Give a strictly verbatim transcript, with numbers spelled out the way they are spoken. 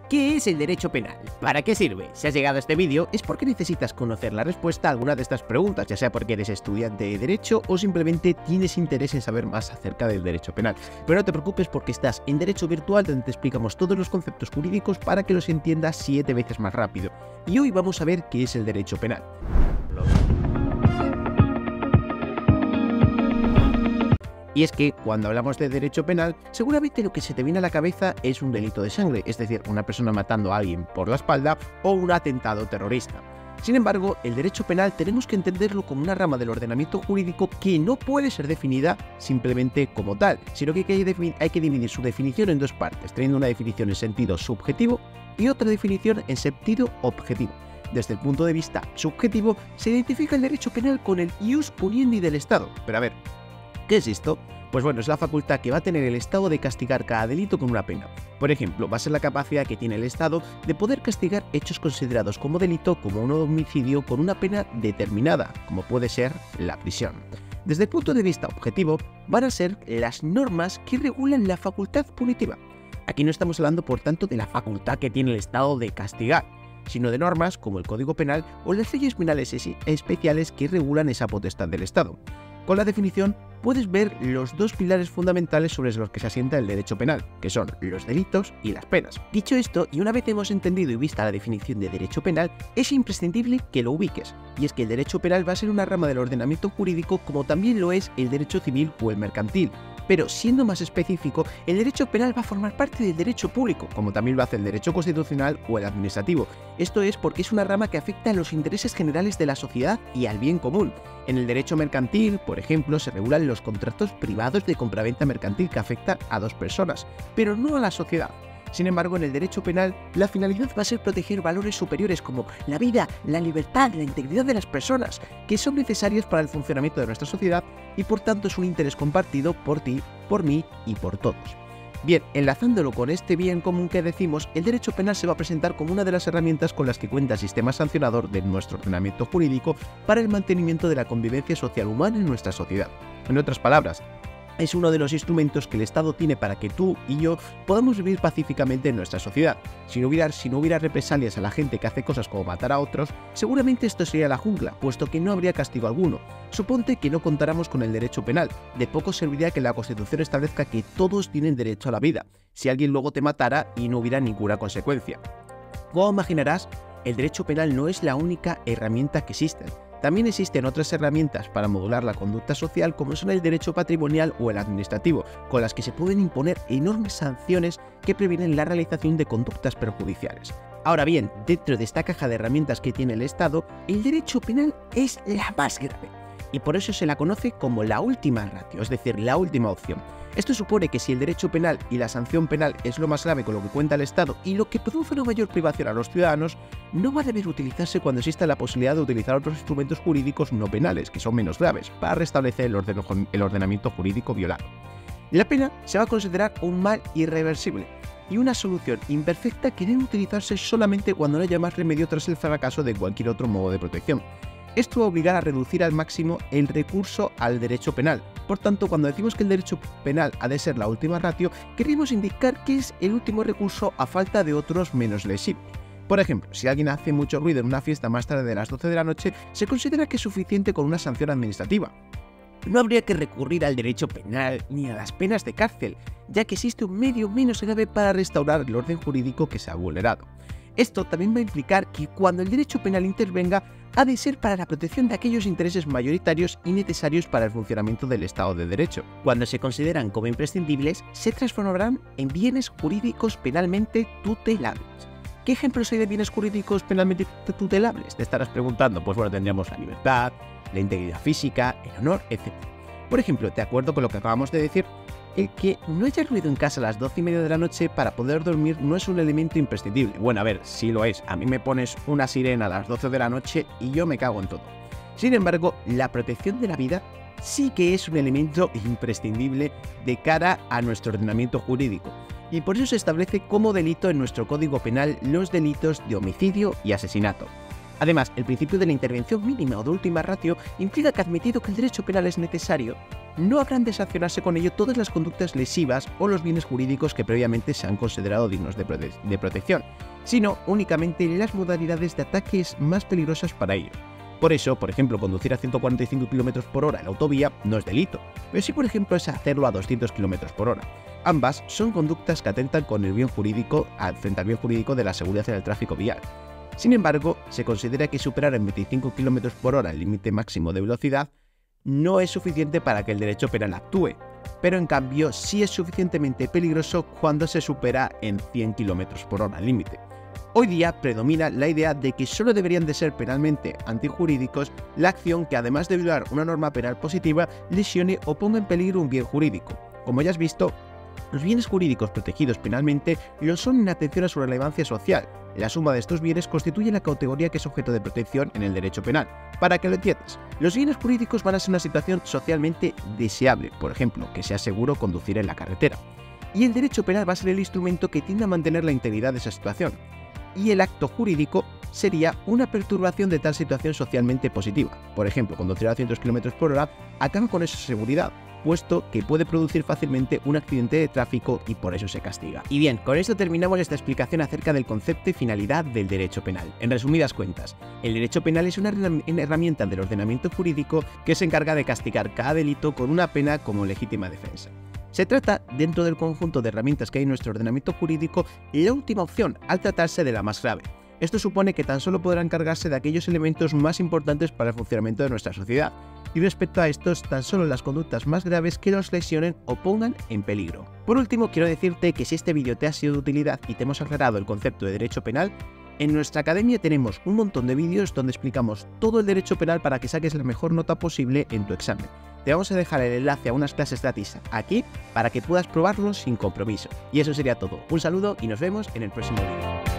¿Qué es el derecho penal? ¿Para qué sirve? Si has llegado a este vídeo es porque necesitas conocer la respuesta a alguna de estas preguntas, ya sea porque eres estudiante de Derecho o simplemente tienes interés en saber más acerca del derecho penal. Pero no te preocupes porque estás en Derecho Virtual, donde te explicamos todos los conceptos jurídicos para que los entiendas siete veces más rápido. Y hoy vamos a ver qué es el derecho penal. Y es que cuando hablamos de derecho penal, seguramente lo que se te viene a la cabeza es un delito de sangre, es decir, una persona matando a alguien por la espalda o un atentado terrorista. Sin embargo, el derecho penal tenemos que entenderlo como una rama del ordenamiento jurídico que no puede ser definida simplemente como tal, sino que hay que, hay que dividir su definición en dos partes, teniendo una definición en sentido subjetivo y otra definición en sentido objetivo. Desde el punto de vista subjetivo, se identifica el derecho penal con el ius puniendi del Estado. Pero a ver, ¿qué es esto? Pues bueno, es la facultad que va a tener el Estado de castigar cada delito con una pena. Por ejemplo, va a ser la capacidad que tiene el Estado de poder castigar hechos considerados como delito, como un homicidio, con una pena determinada, como puede ser la prisión. Desde el punto de vista objetivo, van a ser las normas que regulan la facultad punitiva. Aquí no estamos hablando, por tanto, de la facultad que tiene el Estado de castigar, sino de normas como el Código Penal o las leyes penales especiales que regulan esa potestad del Estado. Con la definición puedes ver los dos pilares fundamentales sobre los que se asienta el derecho penal, que son los delitos y las penas. Dicho esto, y una vez hemos entendido y vista la definición de derecho penal, es imprescindible que lo ubiques, y es que el derecho penal va a ser una rama del ordenamiento jurídico como también lo es el derecho civil o el mercantil. Pero siendo más específico, el derecho penal va a formar parte del derecho público, como también lo hace el derecho constitucional o el administrativo. Esto es porque es una rama que afecta a los intereses generales de la sociedad y al bien común. En el derecho mercantil, por ejemplo, se regulan los contratos privados de compraventa mercantil que afectan a dos personas, pero no a la sociedad. Sin embargo, en el derecho penal, la finalidad va a ser proteger valores superiores como la vida, la libertad, la integridad de las personas, que son necesarios para el funcionamiento de nuestra sociedad y por tanto es un interés compartido por ti, por mí y por todos. Bien, enlazándolo con este bien común que decimos, el derecho penal se va a presentar como una de las herramientas con las que cuenta el sistema sancionador de nuestro ordenamiento jurídico para el mantenimiento de la convivencia social humana en nuestra sociedad. En otras palabras, es uno de los instrumentos que el Estado tiene para que tú y yo podamos vivir pacíficamente en nuestra sociedad. Si no hubiera, si no hubiera represalias a la gente que hace cosas como matar a otros, seguramente esto sería la jungla, puesto que no habría castigo alguno. Suponte que no contáramos con el derecho penal. De poco serviría que la Constitución establezca que todos tienen derecho a la vida, si alguien luego te matara y no hubiera ninguna consecuencia. Como imaginarás, el derecho penal no es la única herramienta que existe. También existen otras herramientas para modular la conducta social, como son el derecho patrimonial o el administrativo, con las que se pueden imponer enormes sanciones que previenen la realización de conductas perjudiciales. Ahora bien, dentro de esta caja de herramientas que tiene el Estado, el derecho penal es la más grave, y por eso se la conoce como la última ratio, es decir, la última opción. Esto supone que si el derecho penal y la sanción penal es lo más grave con lo que cuenta el Estado y lo que produce una mayor privación a los ciudadanos, no va a deber utilizarse cuando exista la posibilidad de utilizar otros instrumentos jurídicos no penales, que son menos graves, para restablecer el, orden, el ordenamiento jurídico violado. La pena se va a considerar un mal irreversible y una solución imperfecta que debe utilizarse solamente cuando no haya más remedio tras el fracaso de cualquier otro modo de protección. Esto va a obligar a reducir al máximo el recurso al derecho penal. Por tanto, cuando decimos que el derecho penal ha de ser la última ratio, queremos indicar que es el último recurso a falta de otros menos lesivos. Por ejemplo, si alguien hace mucho ruido en una fiesta más tarde de las doce de la noche, se considera que es suficiente con una sanción administrativa. No habría que recurrir al derecho penal ni a las penas de cárcel, ya que existe un medio menos grave para restaurar el orden jurídico que se ha vulnerado. Esto también va a implicar que cuando el derecho penal intervenga, ha de ser para la protección de aquellos intereses mayoritarios y necesarios para el funcionamiento del Estado de Derecho. Cuando se consideran como imprescindibles, se transformarán en bienes jurídicos penalmente tutelables. ¿Qué ejemplos hay de bienes jurídicos penalmente tutelables? Te estarás preguntando. Pues bueno, tendríamos la libertad, la integridad física, el honor, etcétera. Por ejemplo, de acuerdo con lo que acabamos de decir, el que no haya ruido en casa a las doce y media de la noche para poder dormir no es un elemento imprescindible. Bueno, a ver, sí lo es. A mí me pones una sirena a las doce de la noche y yo me cago en todo. Sin embargo, la protección de la vida sí que es un elemento imprescindible de cara a nuestro ordenamiento jurídico. Y por eso se establece como delito en nuestro Código Penal los delitos de homicidio y asesinato. Además, el principio de la intervención mínima o de última ratio implica que, admitido que el derecho penal es necesario, no habrán de sancionarse con ello todas las conductas lesivas o los bienes jurídicos que previamente se han considerado dignos de, prote de protección, sino únicamente las modalidades de ataques más peligrosas para ellos. Por eso, por ejemplo, conducir a ciento cuarenta y cinco kilómetros por hora en la autovía no es delito, pero sí, por ejemplo, es hacerlo a doscientos kilómetros por hora. Ambas son conductas que atentan con el bien jurídico, frente al bien jurídico de la seguridad en el tráfico vial. Sin embargo, se considera que superar en veinticinco kilómetros por hora el límite máximo de velocidad no es suficiente para que el derecho penal actúe, pero en cambio sí es suficientemente peligroso cuando se supera en cien kilómetros por hora el límite. Hoy día predomina la idea de que solo deberían de ser penalmente antijurídicos la acción que, además de violar una norma penal positiva, lesione o ponga en peligro un bien jurídico. Como ya has visto, los bienes jurídicos protegidos penalmente lo son en atención a su relevancia social. La suma de estos bienes constituye la categoría que es objeto de protección en el derecho penal. Para que lo entiendas, los bienes jurídicos van a ser una situación socialmente deseable, por ejemplo, que sea seguro conducir en la carretera. Y el derecho penal va a ser el instrumento que tiende a mantener la integridad de esa situación. Y el acto jurídico sería una perturbación de tal situación socialmente positiva. Por ejemplo, conducir a doscientos kilómetros por hora acaba con esa seguridad, puesto que puede producir fácilmente un accidente de tráfico y por eso se castiga. Y bien, con esto terminamos esta explicación acerca del concepto y finalidad del derecho penal. En resumidas cuentas, el derecho penal es una herramienta del ordenamiento jurídico que se encarga de castigar cada delito con una pena como legítima defensa. Se trata, dentro del conjunto de herramientas que hay en nuestro ordenamiento jurídico, la última opción al tratarse de la más grave. Esto supone que tan solo podrá encargarse de aquellos elementos más importantes para el funcionamiento de nuestra sociedad, y respecto a estos, tan solo las conductas más graves que los lesionen o pongan en peligro. Por último, quiero decirte que si este vídeo te ha sido de utilidad y te hemos aclarado el concepto de derecho penal, en nuestra academia tenemos un montón de vídeos donde explicamos todo el derecho penal para que saques la mejor nota posible en tu examen. Te vamos a dejar el enlace a unas clases gratis aquí para que puedas probarlo sin compromiso. Y eso sería todo. Un saludo y nos vemos en el próximo vídeo.